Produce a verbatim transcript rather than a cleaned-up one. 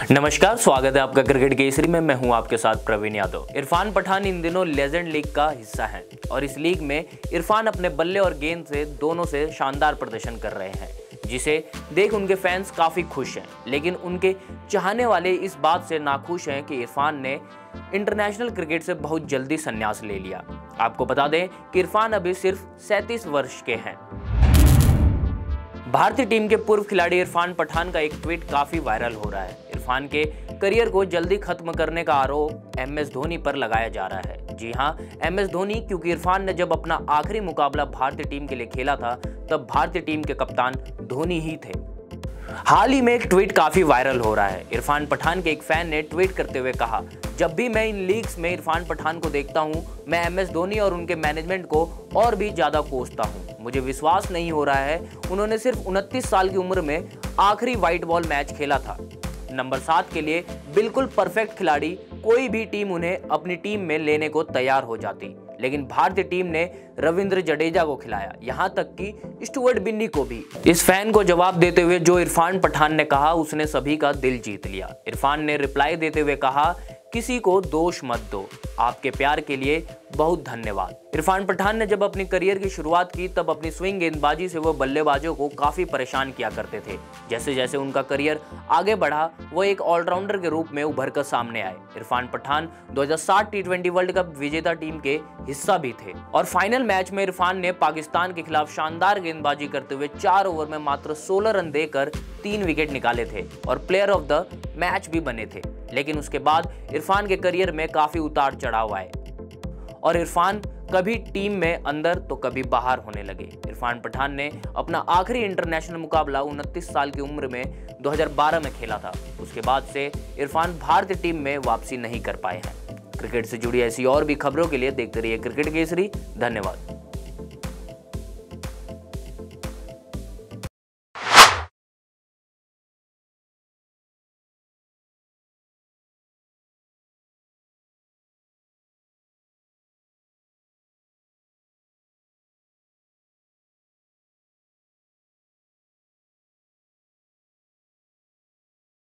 नमस्कार, स्वागत है आपका क्रिकेट केसरी में। मैं हूं आपके साथ प्रवीण यादव। इरफान पठान इन दिनों लेजेंड लीग का हिस्सा हैं और इस लीग में इरफान अपने बल्ले और गेंद से दोनों से शानदार प्रदर्शन कर रहे हैं, जिसे देख उनके फैंस काफ़ी खुश हैं। लेकिन उनके चाहने वाले इस बात से नाखुश हैं कि इरफान ने इंटरनेशनल क्रिकेट से बहुत जल्दी संन्यास ले लिया। आपको बता दें कि इरफान अभी सिर्फ सैंतीस वर्ष के हैं। भारतीय टीम के पूर्व खिलाड़ी इरफान पठान का एक ट्वीट काफी वायरल हो रहा है। इरफान के करियर को जल्दी खत्म करने का आरोप एम एस धोनी पर लगाया जा रहा है। जी हां, एम एस धोनी, क्योंकि इरफान ने जब अपना आखिरी मुकाबला भारतीय टीम के लिए खेला था तब भारतीय टीम के कप्तान धोनी ही थे। हाल ही में एक ट्वीट काफी वायरल हो रहा है। इरफान पठान के एक फैन ने ट्वीट करते हुए कहा, जब भी मैं इन लीग्स में इरफान पठान को देखता हूं, मैं एम एस धोनी और उनके मैनेजमेंट को और भी ज्यादा कोसता हूं। मुझे विश्वास नहीं हो रहा है उन्होंने सिर्फ उनतीस साल की उम्र में आखिरी व्हाइट बॉल मैच खेला था। नंबर सात के लिए बिल्कुल परफेक्ट खिलाड़ी, कोई भी टीम उन्हें अपनी टीम में लेने को तैयार हो जाती, लेकिन भारतीय टीम ने रविंद्र जडेजा को खिलाया, यहां तक कि स्टुअर्ट बिन्नी को भी। इस फैन को जवाब देते हुए जो इरफान पठान ने कहा, उसने सभी का दिल जीत लिया। इरफान ने रिप्लाई देते हुए कहा, किसी को दोष मत दो, आपके प्यार के लिए बहुत धन्यवाद। इरफान पठान ने जब अपनी करियर की शुरुआत की तब अपनी स्विंग गेंदबाजी से वो बल्लेबाजों को काफी परेशान किया करते थे। जैसे जैसे उनका करियर आगे बढ़ा, वो एक ऑलराउंडर के रूप में उभर कर सामने आए। इरफान पठान दो हज़ार सात टी ट्वेंटी वर्ल्ड कप विजेता टीम के हिस्सा भी थे और फाइनल मैच में इरफान ने पाकिस्तान के खिलाफ शानदार गेंदबाजी करते हुए चार ओवर में मात्र सोलह रन देकर तीन विकेट निकाले थे और प्लेयर ऑफ द मैच भी बने थे। लेकिन उसके बाद इरफान के करियर में काफी उतार चढ़ाव आए और इरफान कभी टीम में अंदर तो कभी बाहर होने लगे। इरफान पठान ने अपना आखिरी इंटरनेशनल मुकाबला उनतीस साल की उम्र में दो हज़ार बारह में खेला था। उसके बाद से इरफान भारतीय टीम में वापसी नहीं कर पाए हैं। क्रिकेट से जुड़ी ऐसी और भी खबरों के लिए देखते रहिए क्रिकेट केसरी। धन्यवाद।